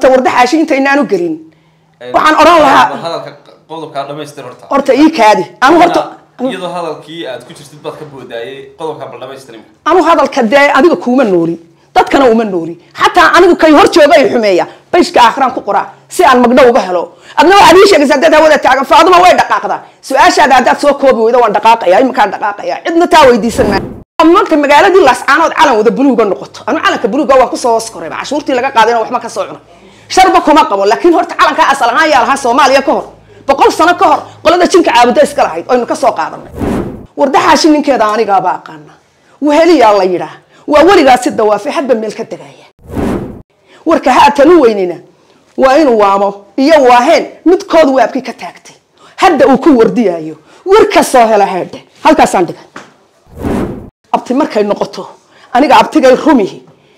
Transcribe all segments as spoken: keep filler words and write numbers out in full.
horta warda xaashi inta inaanu gelin waxaan oran lahaa hadalka qodobka dhameystir horta horta ii kaadi anu horta iyadoo hadalkii aad ku jirtid baad ka boodayay qodobka bal dhameystir anu hadalka dee adiga kuma nooli dadkana uma nooli xataa anigu kay hor jooga ay xumeeya bayska aakhiraan ku qoraa si aan magdhow uga helo adna waxa ii sheegaysaa dad hawada taagan faaduma way dhaqaaqdaa su'aashaada hadaad soo koobi weydo waan dhaqaaqayaa iminkaan dhaqaaqayaa cidna taa weydiisan ma marka magaaladii Laascaanood calan wada buluuga noqoto anu calanka buluuga waan ku soo hoos koray cashuurtii laga qaadayna wax ma ka soo cuno sharba kuma qabo laakiin horta calanka asal ahaan yaa lahaa Soomaaliya ka hor boqol sano ka hor qolada jinka caabuda iska lahayd oo ka soo qaadanay warda xaashi ninkeeda aniga baa aqaana weheliya la yiraahdo waa waligaa si dawaafi hadba meel ka tagaya warka haatan u weynina waa inuu waamo iyo waaheen midkood waabki ka taagtay hadda uu ku wardiyayo warka soo hela heedhe halkaas aan dhigay abti markay noqoto aniga abtigay rumihi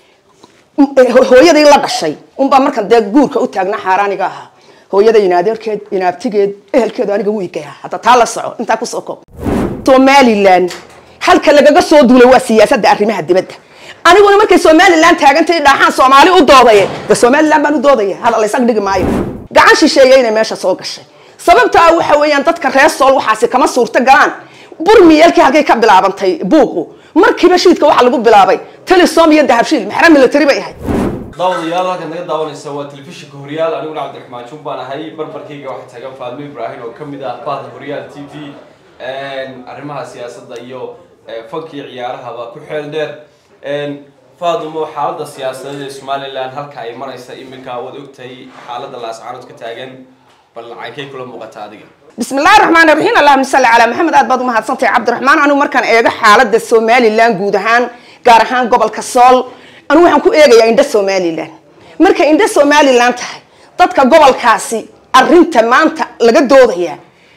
hooyaday la dhashay un baa markan dee guurka u taagna xaaraaniga ahaa hooyaday inaadeerkeed inaabtigeed ehelkeedu aniga wiigaya hadda taa la soco intaa ku soo koob Somaliland halka lagaga soo duulay waa siyaasadda arrimaha dibadda aniguna markay Somaliland taagantay dhaxan Soomaali u doodaye da Somaliland baan u doodaya hada la isag dhigi maayo gacan shisheeyayna meesha soo gashay sababta waxa weeyaan dadka reer Sool waxaasi kama suurta galaan burmiyelkii halkay ka bilaabantay buuqu markiiba shiidka waxa lagu bilaabay Telesom iyo Dahabshiil maxram military bay ahayd dawadayaal halkan naga daawanaysa waa telefishinka Horyaal aniguna Cabdiraxmaan Jumbaan ahay barbarkayga waxa tagan Faadmo Ibrahim oo kamid ah Faadmo Horyaal T V een arrimaha siyaasadda iyo fankii ciyaaraha waa ku xeel dheer een Faadmo xaaladda siyaasadeed ee Somaliland halka ay maraysa iminka wad ogtay xaaladda Laascaanood ka taagan bal caykay kula muuqata adiga بسم الله الرحمن الرحيم اللهم صل على محمد aad baad u mahadsantahay Cabdiraxmaan anu markan eega xaaladda Somaliland guud ahaan gaar ahaan gobolka Sool anu waxaan ku eegayaa indha Somaliland marka indha Somaliland tahay dadka gobolkaasi arinta maanta laga doodaya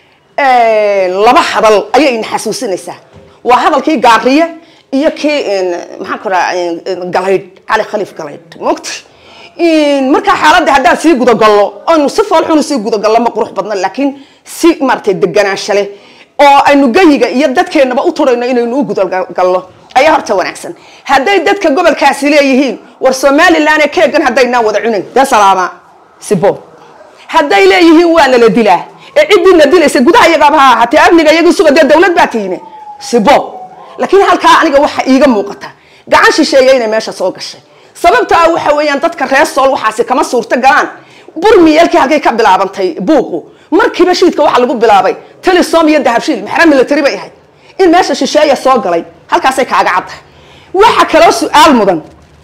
ee laba hadal ayay in xasuusinaysaa waa hadalkii gaariye iyo kii maxaan ku raacay galayd Ali Khaliif galayd moogtay in marka xaaladda haddaan sii guda gallo aanu si foolxun sii guda gallo ma qurux badna laakiin si martay deganaansho leh oo aynu gayiga iyo dadkeenaba u turayno inaynu u guda gallo ayaa horta wanaagsan hadday dadka gobolkaasi leeyihiin war Somaliland ee keegan haddaynaa wada cunin da salaama sibo hadday leeyihiin waa la dilaa ee cidii la dilaysa gudaha iyaga baa hataa amniga iyagu suga dawlad baa tiine sibo laakiin halka aniga waxa iiga muuqata gacan shisheeyayna meesha soo gashay sababta waxa weeyaan dadka reer Sool waxaasi kama suurta galaan burmiyelkii halkay ka bilaabantay buuqu markiiba shiidka waxa lagu bilaabay Telesom iyo Dahabshiil maxram military bay ahayd in meesha shisheeya soo galay halkaas ay kaaga caddahay waxa kale su'aal mudan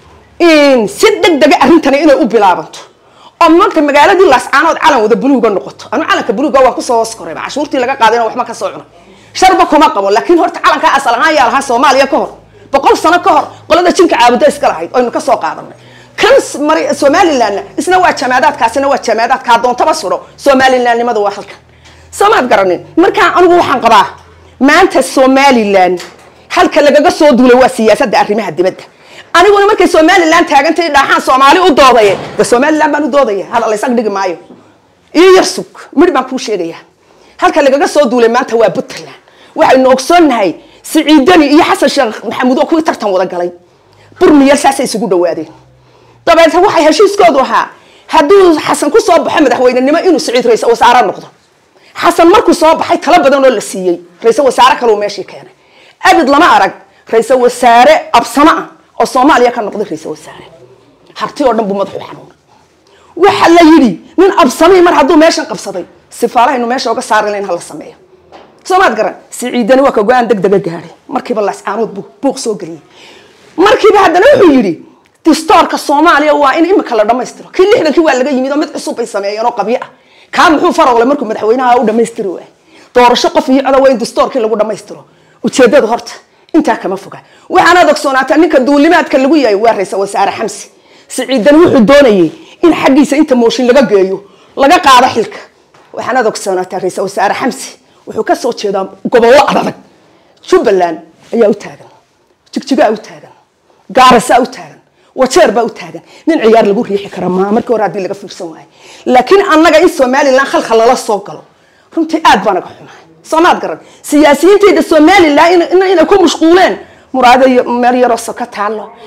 in si degdeg ah arintani inay u bilaabanto oo marka magaaladii Laascaanood calan wada buluuga noqoto anu calanka buluuga waan ku soo hoos koray cashuurtii laga qaadayna wax ma ka soo cuno sharba kuma qabo laakiin horta calanka asal ahaan yaa lahaa Soomaaliya ka hor boqol sano ka hor qolada jinka caabuda iska lahayd oo ka soo qaadanay kan Somaliland isna waa jamaadaadkaasina waa jamaadaadka doontaba suro Somaliland nimadu waa halkan samaad garanin marka anigu waxaan qabaa maanta Somaliland halka lagaga soo duulay waa siyaasadda arrimaha dibadda aniguna markay Somaliland taagantay dhaxan Soomaali u doodaye da Somaliland baan u doodaya hada la isag dhigi maayo iyo yarsuk mid baan ku sheegaya halka lagaga soo duulay maanta waa Puntland waxaynu ogsoonahay Siciidani iyo Xasan Sheekh Maxamuud oo ku tartan wada galay burmiyel saasay isugu dhawaadeen dabeetana waxay heshiiskoodu ahaa hadduu Xasan ku soo baxay madaxweynenimo inuu Siciid ra'iisul wasaare noqdo Xasan markuu soo baxay talo badan oo la siiyay ra'iisul wasaare kale oo meeshii keenay abid lama arag ra'iisul wasaare absama ah oo Soomaaliya ka noqday ra'iisul wasaare harti oo dhan buu madaxu xanuun waxa la yiri nin absamay mar hadduu meeshan qabsaday sifaalaha inuu meesha uga saari lahayn hal sameeyo Soomaad garan Siciidani waa ka go'aan degdeg gaaray markiiba Laascaanood buuq soo galiyay markiiba haddana wuxuu yiri dastuurka Soomaaliya waa in imika la dhameystiro kii lixdankii waa laga yimid oo mid cusub ay sameeyeen oo qabiyo ah ka muxuu farqo markuu madaxweynaha u dhameystiro waay doorasho qof iyo cod weyn dastuurkii lagu dhameystiro ujeedadu horta inta kama foga waxaana dogsoonaata ninka duulimaadka lagu yahay waa ra'iisul wasaare Xamsi Siciidani wuxuu doonayay in xaqiisa inta mooshin laga geeyo laga qaado xilka waxaana dogsoonaata ra'iisul wasaare Xamsi wuxuu ka soo jeedaa gobollo adag Jubbaland ayaa u taagan jigjiga u taagan gaarisa u taagan wajeer ba u taagan nin ciyaar lagu riixi kara ma markii hore hadii laga fiirsan waayo laakiin annaga in Somaliland khalkhal la soo galo runtii aad baan uga xumahay Soomaad garan siyaasiyiinta Somaliland in in ku mashquuleen muraado meel yar oo ka taalo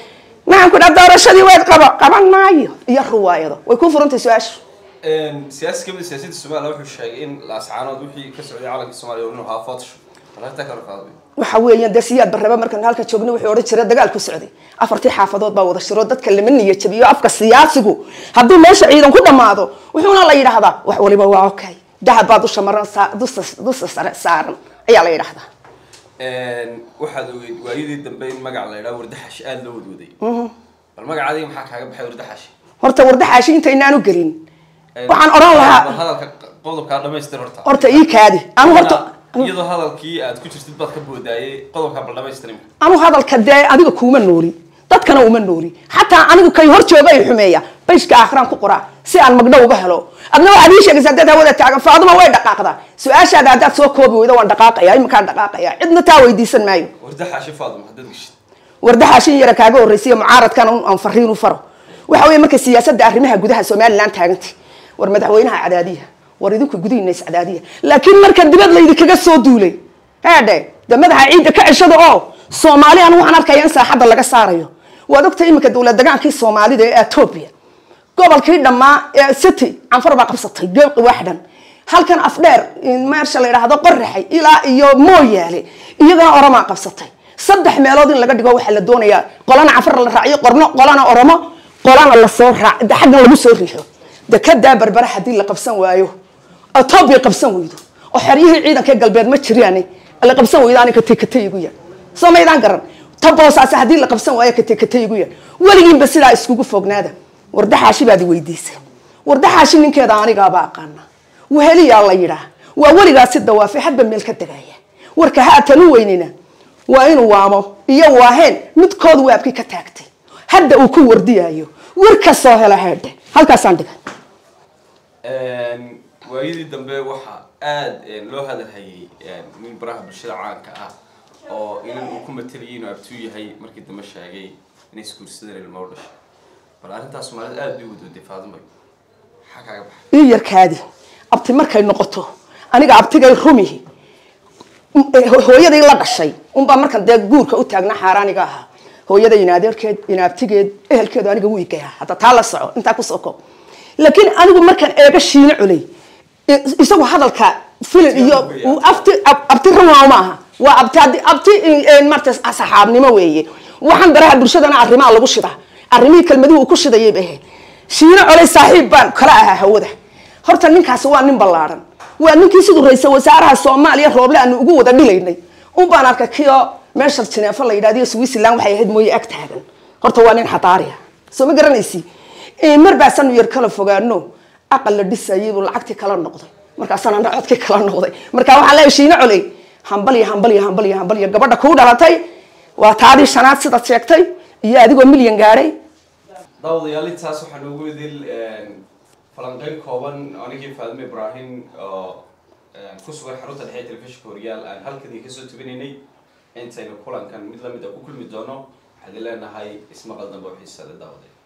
نعم كنا دورشدي وين قبا قبا مايو يا روايده way ku furantay su'aashu een siyaasi kamid siyaasada Soomaaliya wuxuu sheegay in la ascaanood wixii ka socday calanka Soomaaliya inuu ahaa Photoshop halka ka rafaaday waxa weeyaan dasiyaad barraba markan halka joogno wuxuu oran jiray dagaal ku socday afartii xaafadood baa wada shiro dadka lama niyo jabiyo afka siyaasigu haddii meesha ciidan ku dhamaado wuxuuna la yiraahdaa wax waliba waa okay dahab baad u shamaran dusta dusta saaran ayaa la yiraahdaa een waxaad ogeyd waayidii dambe in magac la yiraahdo wardaxash aad loo wadwaday bal magacaadii maxaa kaaga baxay wardaxash horta wardaxash inta inaanu gelin waxaan oran lahaa hadalka qodobka dhameystir horta horta ii kaadi aan horta iyadoo hadalkii aad ku jirtid baad ka boodayay qodobka bal dhameystir anu hadalka dee adiga kuma nooli dadkana uma nooli xataa anigu kay hor jooga ay xumeeya bayska aakhiraan ku qoraa si aan magdhow uga helo adna waxaad ii sheegaysaa dad hawada taagan Faaduma way dhaqaaqdaa su'aashaada hadaad soo koobi weydo waan dhaqaaqayaa iminkaan dhaqaaqayaa cidna taa weydiisan maayo wardaxashi Faaduma hadad gishid wardaxashi yara kaaga horeysay mucaaradkan aan fariin u faro waxa weeye marka siyaasadda arrimaha gudaha Soomaaliland taagantay war madaxweynaha cadaadiya war idinku gudihiina is cadaadiya laakiin marka dibad la idinkaga soo duulay haade madaxa ciidda ka cishada oo Soomaaliya anu waxaan arkayaa in saaxadda laga saarayo waad ogtahay iminka dawlad dagaankii Soomaalida ee Ethiopia gobolkii dhamaa ee city anfar baa qabsatay goob waaxdan halkan afdheer in meesha la yiraahdo qorraxay ilaa iyo mooyaale iyagana oroma qabsatay saddex meelood in laga dhigo waxa la doonayaa qolana afar la raaciyo qorno qolana oromo qolana la soo raac xaggan lagu soo riixo dakada barbara hadii la qabsan waayo Ethiopia qabsan weydo oo xeriyihii ciidanka galbeed ma jiraan la qabsan weydo aan ka tikatay igu yar Soomaaliland garan taboosaas hadii la qabsan waayo ka tikatay igu yar waligiin ba sidaa iskugu fognaada wardaxashi baad weydiisay wardaxashi ninkeeda aniga baa aqaana waheliya la yiraa waa waligaas dawaafi hadba meel ka tagaya warka haatan u weynina waa inuu waamo iyo waaheen midkood waabkii ka taagtay hadda uu ku wardiyayo warka soo hela heedhe halkaas aan dhigay een waayidii dambe waxa aad loo hadalhayay min baraha bulshada caanka ah oo inuu uu ku mataliyo abtuu yahay markii dambe sheegay in iskuursadeen ilmo u dhashay bal arintaas Soomaaliyeed aad u wadwaday Faaduma xaqaaga baxay ii yarkaadi abti markay noqoto aniga abtigay rumihi hooyaday la dhashay un baa markan dee guurka u taagna xaaraaniga aha hooyaday inaadeerkeed inaabtigeed ehelkeedu aniga wuu igaya hadda taa la soco intaa ku soo koob laakiin anigu markan eega shiina culay isagu hadalka filin iyo abti abti rumaa ma aha waa abti abti marta asxaabnimo weeye waxaan baraha bulshadana arrimaha lagu shidaa arrimii kalmaduhu ku shidayay baa shiina culay saaxiib baan kala aha hawada horta ninkaas waa nin ballaaran waa ninkii sidoo ra'iisul wasaaraha Soomaaliya Rooble aan ugu wada dhilaynay un baan arkay kiyo meesha Jineefa la yiraahdo Switzerland waxay ahayd mooy ag taagan horta waa nin xataariya soo ma garanaysi ee mar baa san yar kala fogaano aqal la dhisayay oo lacagti kala noqday marka sanan codki kala noqday marka waxa la heshiina culay hambal iyo hambal iyo hambal iyo hambal iyo gabadha ku dhalatay waa taadi shanaad sida sheegtay iyo adigoo milyan gaaray dawdayaal intaas waxa lagu wadil falanqeyn kooban anigii Faaduma Ibrahim oo ku sugan xarunta dhexe telefishinka Horyaal aan halkadii ka soo tubinaynay intaynu kulankan mid la mid ah ku kulmi doono waxaan leenahay ismaqal dambe oo xiiso leh dawday